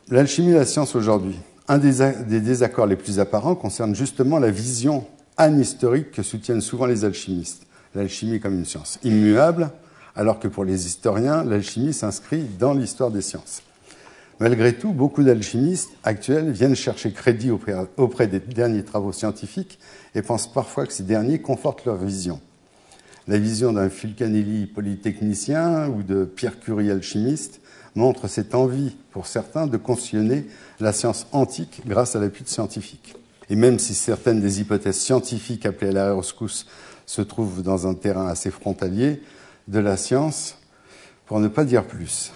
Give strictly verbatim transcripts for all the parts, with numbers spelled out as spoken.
L'alchimie et la science aujourd'hui. Un des, des désaccords les plus apparents concerne justement la vision anhistorique que soutiennent souvent les alchimistes. L'alchimie comme une science immuable, alors que pour les historiens, l'alchimie s'inscrit dans l'histoire des sciences. Malgré tout, beaucoup d'alchimistes actuels viennent chercher crédit auprès, auprès des derniers travaux scientifiques et pensent parfois que ces derniers confortent leur vision. La vision d'un Fulcanelli polytechnicien ou de Pierre Curie alchimiste montre cette envie, pour certains, de cautionner la science antique grâce à l'appui de scientifiques. Et même si certaines des hypothèses scientifiques appelées à la rescousse se trouvent dans un terrain assez frontalier de la science, pour ne pas dire plus.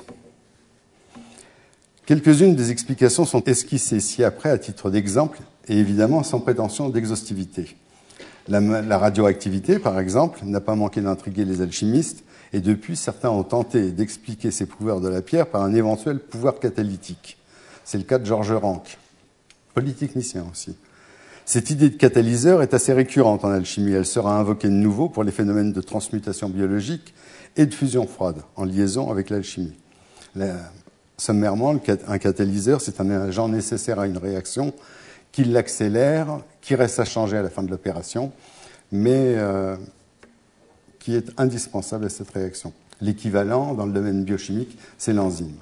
Quelques-unes des explications sont esquissées ci-après à titre d'exemple, et évidemment sans prétention d'exhaustivité. La, la radioactivité, par exemple, n'a pas manqué d'intriguer les alchimistes, et depuis, certains ont tenté d'expliquer ces pouvoirs de la pierre par un éventuel pouvoir catalytique. C'est le cas de Georges Rank, polytechnicien aussi. Cette idée de catalyseur est assez récurrente en alchimie. Elle sera invoquée de nouveau pour les phénomènes de transmutation biologique et de fusion froide, en liaison avec l'alchimie. La, sommairement, un catalyseur, c'est un agent nécessaire à une réaction qui l'accélère, qui reste à changer à la fin de l'opération, mais euh, qui est indispensable à cette réaction. L'équivalent, dans le domaine biochimique, c'est l'enzyme.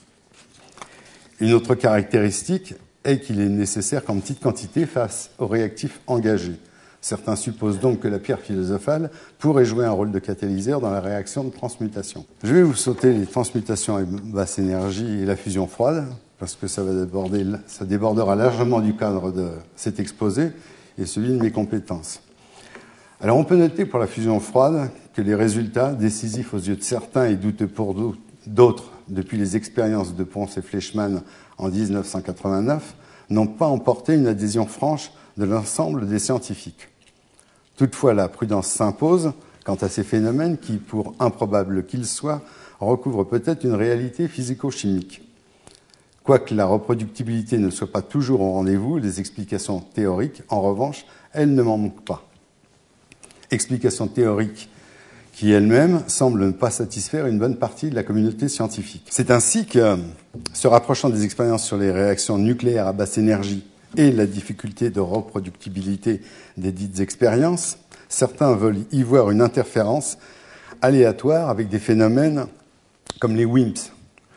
Une autre caractéristique est qu'il est nécessaire qu'en petite quantité face aux réactifs engagés. Certains supposent donc que la pierre philosophale pourrait jouer un rôle de catalyseur dans la réaction de transmutation. Je vais vous sauter les transmutations à basse énergie et la fusion froide, parce que ça, va déborder, ça débordera largement du cadre de cet exposé et celui de mes compétences. Alors on peut noter pour la fusion froide que les résultats, décisifs aux yeux de certains et douteux pour d'autres, depuis les expériences de Pons et Fleischmann en mille neuf cent quatre-vingt-neuf, n'ont pas emporté une adhésion franche de l'ensemble des scientifiques. Toutefois, la prudence s'impose quant à ces phénomènes qui, pour improbables qu'ils soient, recouvrent peut-être une réalité physico-chimique. Quoique la reproductibilité ne soit pas toujours au rendez-vous, les explications théoriques, en revanche, elles ne m'en manquent pas. Explications théoriques qui elles-mêmes semblent ne pas satisfaire une bonne partie de la communauté scientifique. C'est ainsi que, se rapprochant des expériences sur les réactions nucléaires à basse énergie et la difficulté de reproductibilité des dites expériences, certains veulent y voir une interférence aléatoire avec des phénomènes comme les W I M Ps,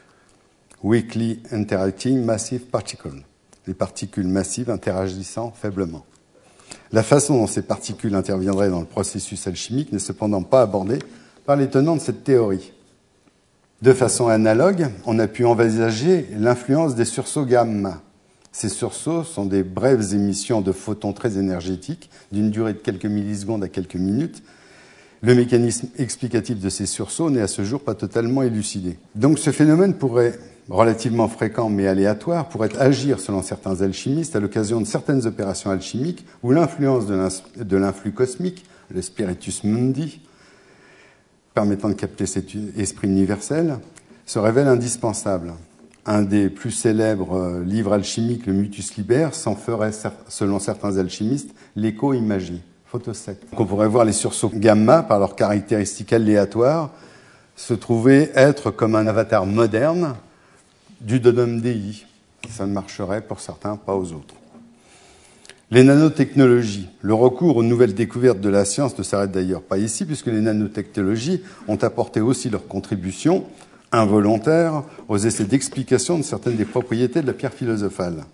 Weakly Interacting Massive Particles, les particules massives interagissant faiblement. La façon dont ces particules interviendraient dans le processus alchimique n'est cependant pas abordée par les tenants de cette théorie. De façon analogue, on a pu envisager l'influence des sursauts gamma. Ces sursauts sont des brèves émissions de photons très énergétiques, d'une durée de quelques millisecondes à quelques minutes. Le mécanisme explicatif de ces sursauts n'est à ce jour pas totalement élucidé. Donc ce phénomène pourrait, relativement fréquent mais aléatoire, pourrait agir, selon certains alchimistes, à l'occasion de certaines opérations alchimiques où l'influence de l'influx cosmique, le spiritus mundi, permettant de capter cet esprit universel, se révèle indispensable. Un des plus célèbres livres alchimiques, le Mutus Liber, s'en ferait, selon certains alchimistes, l'écho-imagie. Photo sept. Donc on pourrait voir les sursauts gamma, par leurs caractéristiques aléatoires, se trouver être comme un avatar moderne du Donum Dei. Ça ne marcherait pour certains, pas aux autres. Les nanotechnologies. Le recours aux nouvelles découvertes de la science ne s'arrête d'ailleurs pas ici, puisque les nanotechnologies ont apporté aussi leur contribution involontaire aux essais d'explication de certaines des propriétés de la pierre philosophale.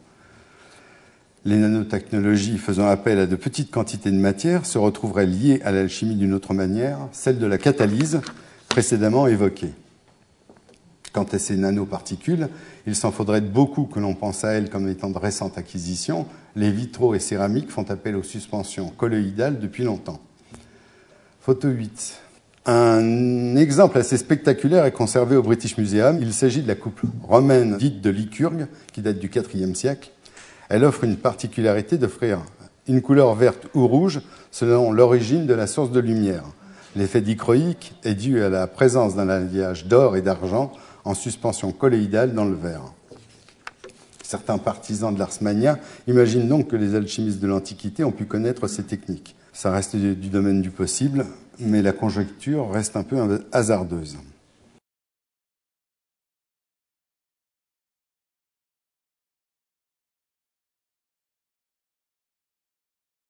Les nanotechnologies faisant appel à de petites quantités de matière se retrouveraient liées à l'alchimie d'une autre manière, celle de la catalyse précédemment évoquée. Quant à ces nanoparticules, il s'en faudrait beaucoup que l'on pense à elles comme étant de récentes acquisitions. Les vitraux et céramiques font appel aux suspensions colloïdales depuis longtemps. Photo huit. Un exemple assez spectaculaire est conservé au British Museum. Il s'agit de la coupe romaine dite de Lycurgue, qui date du quatrième siècle. Elle offre une particularité d'offrir une couleur verte ou rouge selon l'origine de la source de lumière. L'effet dichroïque est dû à la présence d'un alliage d'or et d'argent en suspension colloïdale dans le verre. Certains partisans de l'ars magna imaginent donc que les alchimistes de l'Antiquité ont pu connaître ces techniques. Ça reste du domaine du possible, mais la conjecture reste un peu hasardeuse.